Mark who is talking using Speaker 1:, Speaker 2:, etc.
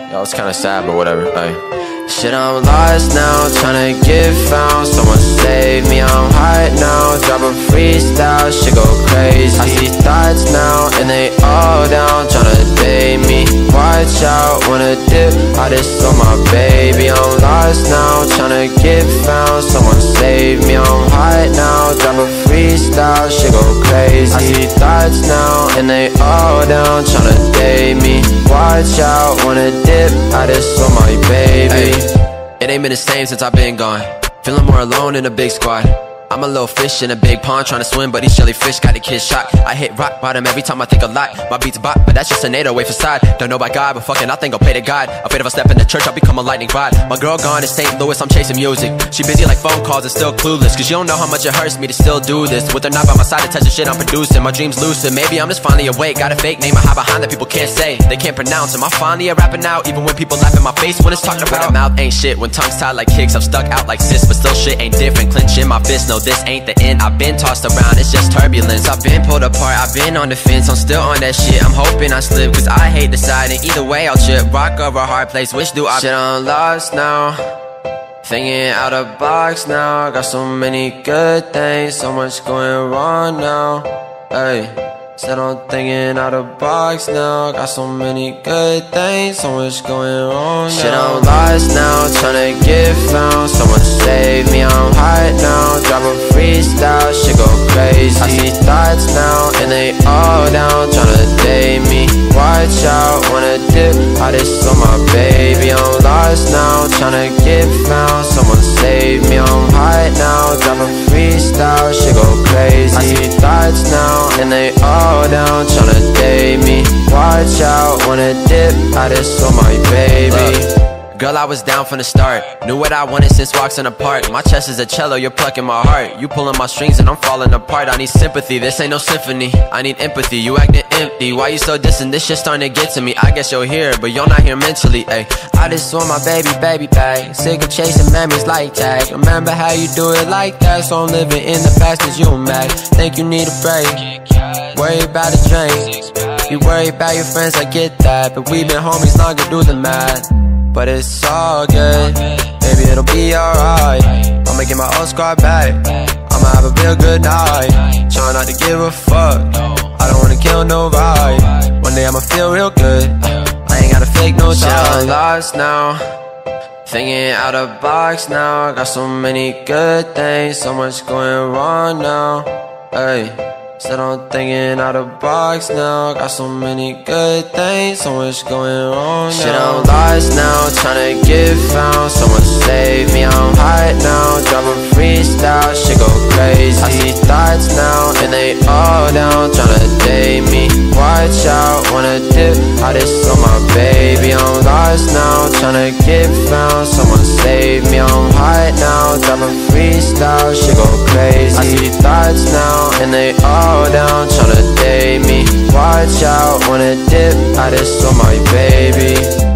Speaker 1: Yo, it's kinda sad, but whatever, ay. Shit, I'm lost now, tryna get found. Someone save me, I'm hot now. Drop a freestyle, shit go crazy. I see thoughts now, and they all down, tryna date me. Watch out, wanna dip, I just saw my baby. I'm lost now, tryna get found. Someone save me, I'm hot now. Drop a freestyle, shit go crazy. I see thoughts now, and they all down, tryna date me. Watch out, wanna dip, I just saw my baby. It ain't been the same since I've been gone. Feeling more alone in a big squad. I'm a little fish in a big pond trying to swim, but these jellyfish got a kid shocked. I hit rock bottom every time I think a lot. My beats bop, but that's just a NATO way facade. Don't know about God, but fucking I think I'll pay to God. Afraid if I step in the church, I'll become a lightning rod. My girl gone in St. Louis, I'm chasing music. She busy like phone calls and still clueless, cause you don't know how much it hurts me to still do this. With her not by my side to touch the shit I'm producing. My dreams lucid, maybe I'm just finally awake. Got a fake name I hide behind that people can't say. They can't pronounce. Am I finally rapping out, even when people laugh in my face when it's talking about? My mouth ain't shit when tongue's tied like kicks. I'm stuck out like sis, but still shit ain't different. Clenching my fist, no this ain't the end. I've been tossed around, it's just turbulence. I've been pulled apart, I've been on the fence. I'm still on that shit, I'm hoping I slip, cause I hate deciding. Either way I'll trip, rock over a hard place. Which do I? Shit, I'm lost now, thinking out of box now. Got so many good things, so much going wrong now. Hey, said I'm thinking out of box now. Got so many good things, so much going wrong now. Shit, I'm lost now, tryna get found. Someone save me, I'm hot now. Drop a freestyle, shit go crazy. I see thoughts now, and they all down, tryna date me. Watch out, wanna dip, I just saw my baby. I'm lost now, tryna get found. Someone save me, I'm hot now. Drop a freestyle, shit go crazy. I see thoughts now, and they all down, tryna date me. Watch out, wanna dip, I just saw my baby. Girl, I was down from the start. Knew what I wanted since walks in the park. My chest is a cello, you're plucking my heart. You pulling my strings and I'm falling apart. I need sympathy, this ain't no symphony. I need empathy, you acting empty. Why you so distant? This shit starting to get to me. I guess you're here, but you're not here mentally, ayy. I just saw my baby back. Sick of chasing memories like that. Remember how you do it like that. So I'm living in the past cause you mad. Think you need a break, worry about a drink. You worry about your friends, I get that. But we've been homies longer, do the math. But it's all good, maybe it'll be alright. I'ma get my old squad back, I'ma have a real good night. Try not to give a fuck, I don't wanna kill no vibe. One day I'ma feel real good, I ain't gotta fake no time. I'm lost now, thinking out of box now. Got so many good things, so much going wrong now. Hey, said I'm thinking out of box now. Got so many good things, so much going wrong now. Shit, I'm lost now, tryna get found. Someone save me, I'm hot now. Drop a freestyle, shit go crazy. I see thoughts now, and they all down, tryna date me. Watch out, wanna dip, I just saw my baby. I'm lost now, tryna get found. Someone save me, I'm hot now. Drop a freestyle, shit go crazy. I see thoughts now, and they all down, tryna date me. Watch out, wanna dip, I just saw my baby.